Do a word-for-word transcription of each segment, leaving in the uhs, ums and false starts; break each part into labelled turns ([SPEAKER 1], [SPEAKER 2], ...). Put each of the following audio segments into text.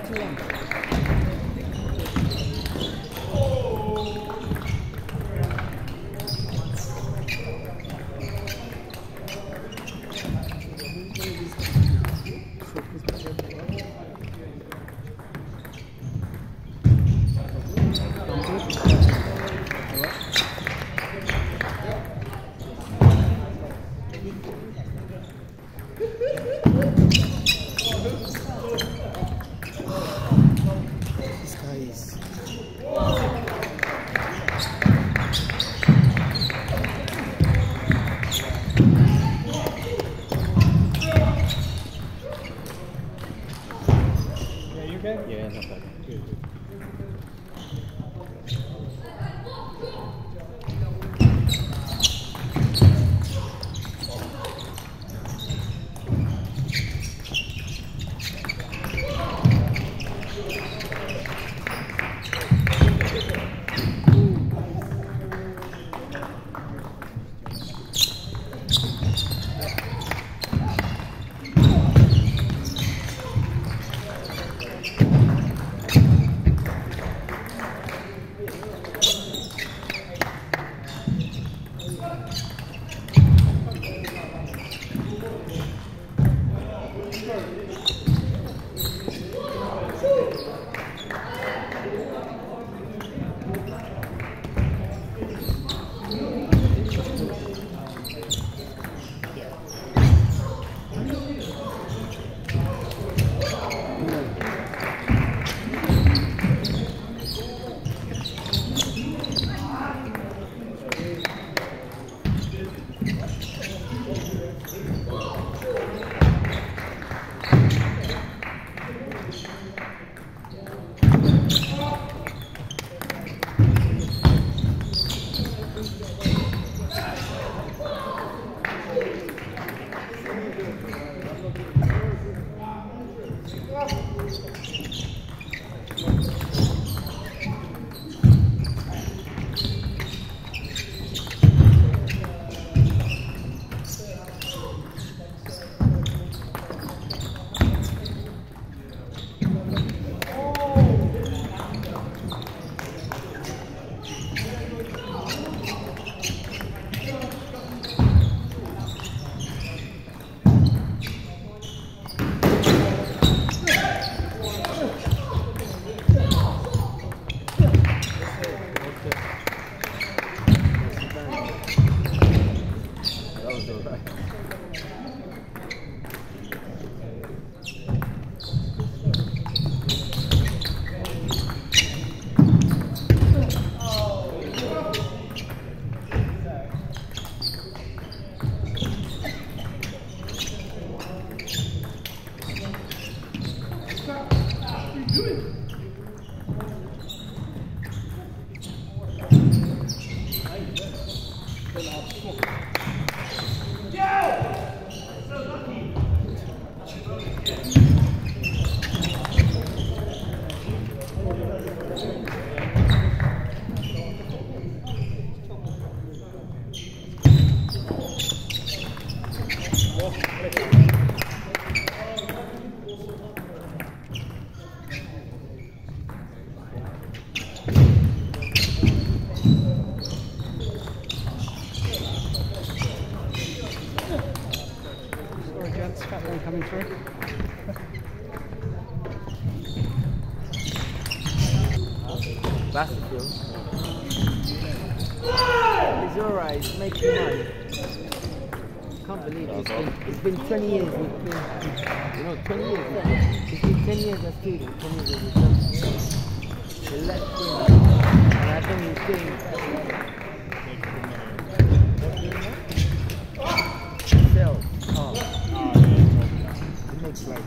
[SPEAKER 1] Yeah, not bad. Good.
[SPEAKER 2] Coming through.
[SPEAKER 1] That's the kill. It's alright, it's making money. Can't believe it. It's been, it's been twenty years. We've been, you know, twenty years. Yeah. It's been ten years as student, ten years as a the left wing. And I think he's doing sales. Oh. It's like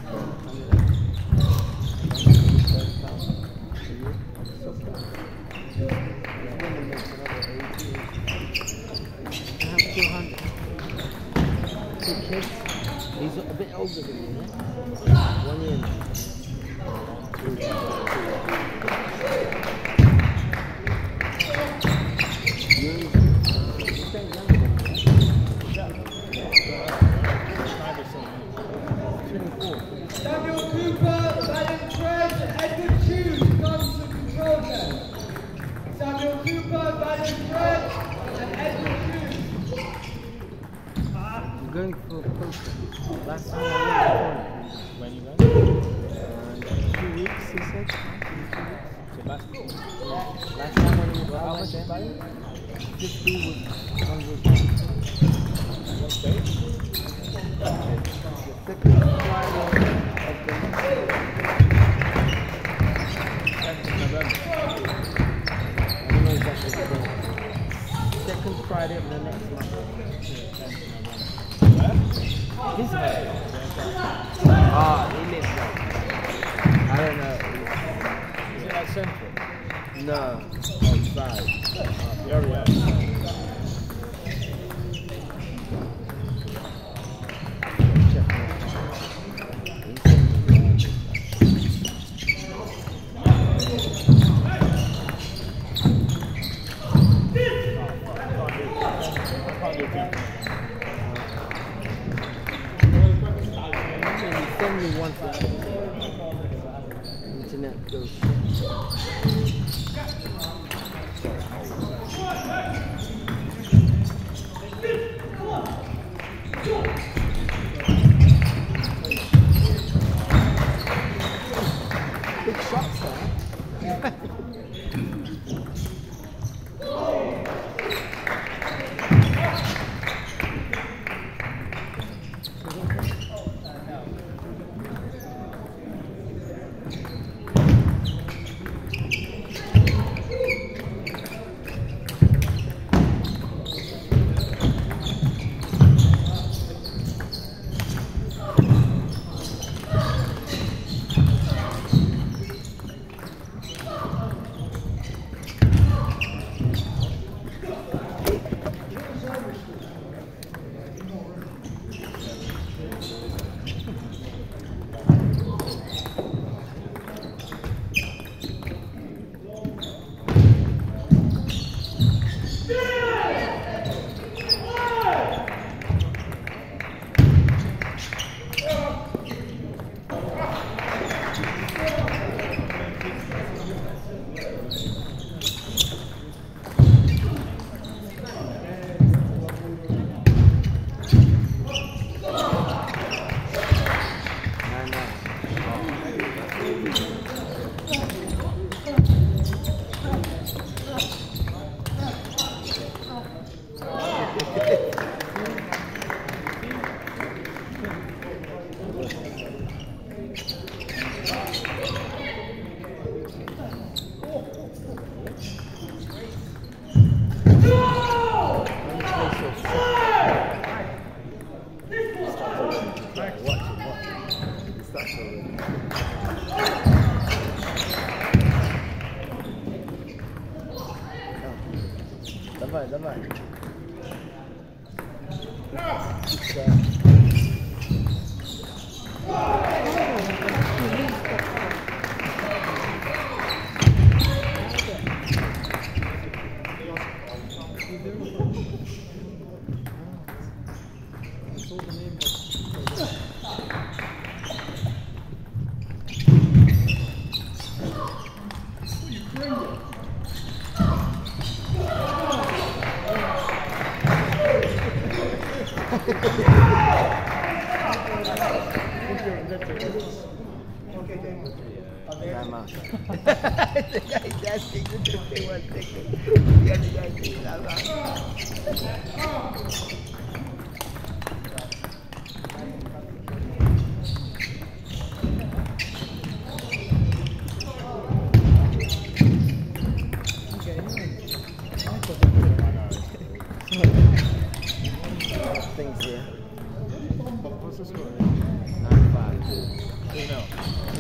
[SPEAKER 1] I have two hundred. Two kids. He's a bit older than me, yeah? One year now. twenty-four. Last time I went to Tony.
[SPEAKER 2] When you went?
[SPEAKER 1] Uh, two weeks, he said. Two weeks.
[SPEAKER 2] So last week?
[SPEAKER 1] Yeah. Last time when he was
[SPEAKER 2] How
[SPEAKER 1] out
[SPEAKER 2] much
[SPEAKER 1] there,
[SPEAKER 2] is that?
[SPEAKER 1] fifty with one hundred pounds.
[SPEAKER 2] What stage?
[SPEAKER 1] The second Friday of the next year.
[SPEAKER 2] tenth of November.
[SPEAKER 1] I don't know exactly the date. Second Friday of the next month.
[SPEAKER 2] Where?
[SPEAKER 1] His house. Ah, he lives there. I don't know.
[SPEAKER 2] Is it like central?
[SPEAKER 1] No.
[SPEAKER 2] Outside. Oh, the area.
[SPEAKER 1] Send me one for internet goes. Big shots there. Давай, давай. Time out. The guy's asking to just say one second. The other guy's saying time out. Things here.
[SPEAKER 2] What's the score?
[SPEAKER 1] nine five two.
[SPEAKER 2] You know.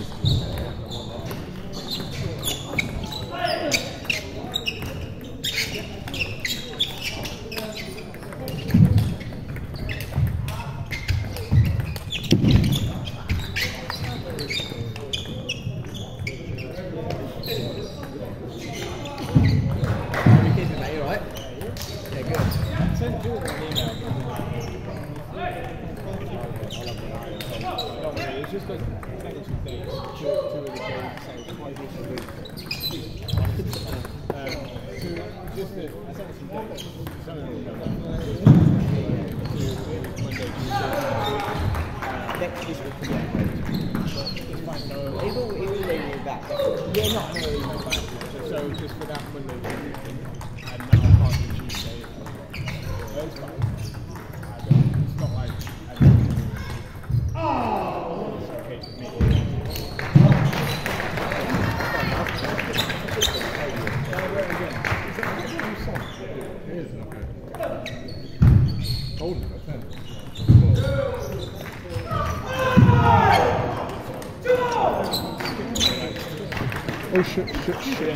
[SPEAKER 2] It's just because technical things, two, two of the games, so it's quite different. Um, two, just the, I think some days. Some of them go Monday, Tuesday,
[SPEAKER 1] Next this week, yeah.
[SPEAKER 2] it's fine, no.
[SPEAKER 1] It will, it will lay you back.
[SPEAKER 2] Yeah, not no, no, back. So just for that Monday, Tuesday, and now I can't do Tuesday. Well, it's fine. I don't, it's not like I don't do it. Oh! It's okay for me.
[SPEAKER 3] Oh shit, shit, shit.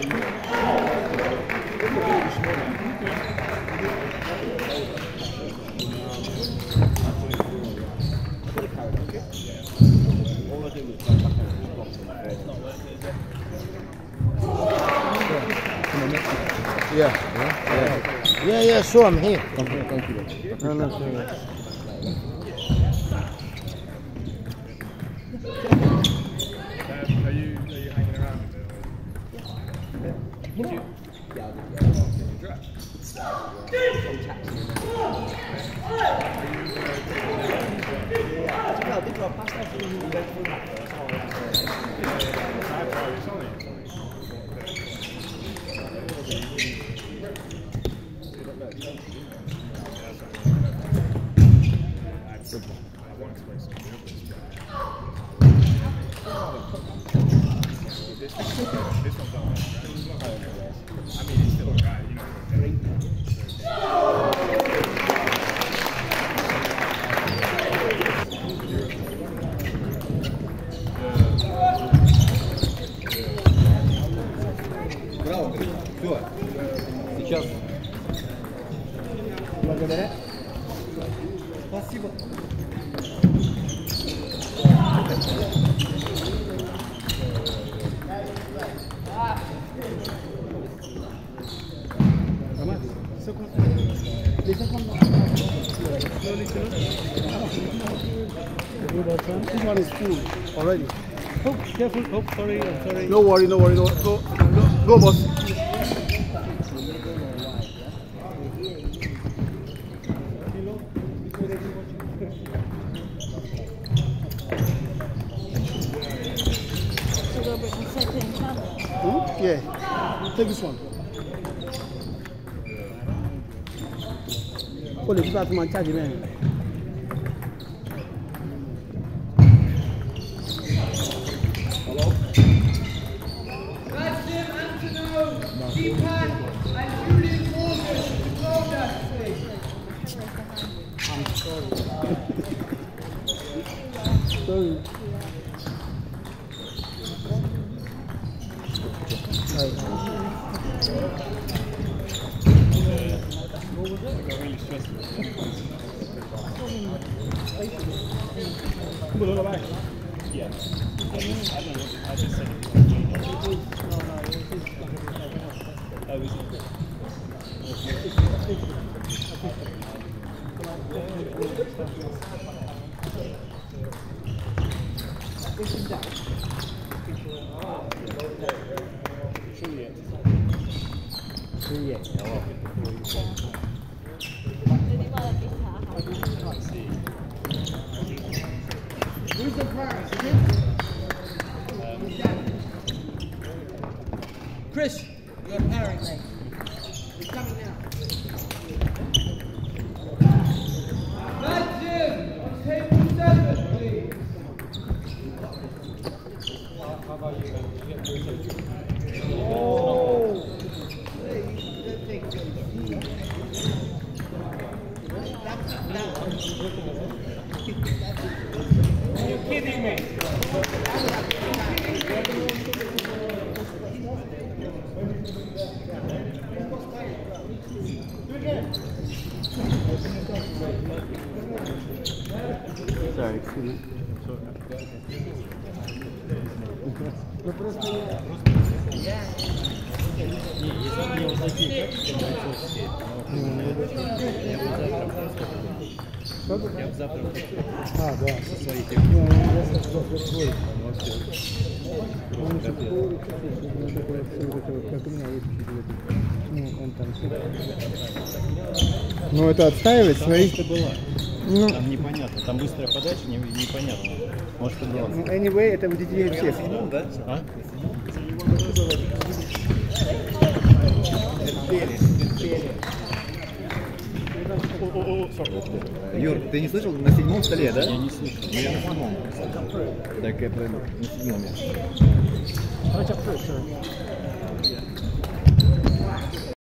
[SPEAKER 1] Yeah. Yeah, yeah, yeah, sure, I'm here.
[SPEAKER 3] Okay, thank you.
[SPEAKER 1] No, no, sure.
[SPEAKER 2] Are you, are you hanging around? Would you?
[SPEAKER 1] Сейчас. Благодаря. Спасибо.
[SPEAKER 3] This one is full already.
[SPEAKER 4] Oh, careful. Oh, sorry, I'm sorry.
[SPEAKER 3] No worry, no worry, no worry. Go, go, go, boss. Hmm? Yeah. Take this one. Oh, the people have to charge man. Sorry.
[SPEAKER 2] Yeah. I just said it. Oh, is it?
[SPEAKER 1] Who's the prize? Chris, you're pairing, mate. He's coming now. That's it! On table seven, please. How about you, man? Oh! Are you kidding me?
[SPEAKER 3] Sorry, excuse me.
[SPEAKER 4] Я завтра
[SPEAKER 3] А, да.
[SPEAKER 4] со своей
[SPEAKER 3] Ну,
[SPEAKER 4] техникой.
[SPEAKER 3] я сейчас закрою.
[SPEAKER 4] Он
[SPEAKER 3] Он же такой, как у меня есть чуть-чуть. Он там. Ну это отстаивать свои.
[SPEAKER 4] Там была.
[SPEAKER 3] Ну,
[SPEAKER 4] Там непонятно. Там быстрая подача, не, непонятно. Может, это была.
[SPEAKER 3] ну, anyway, это в детей всех.
[SPEAKER 4] А?
[SPEAKER 5] Юр, ты не слышал на седьмом столе, да?
[SPEAKER 4] Я не слышу.
[SPEAKER 5] Ну, я на седьмом. Так это на седьмом я.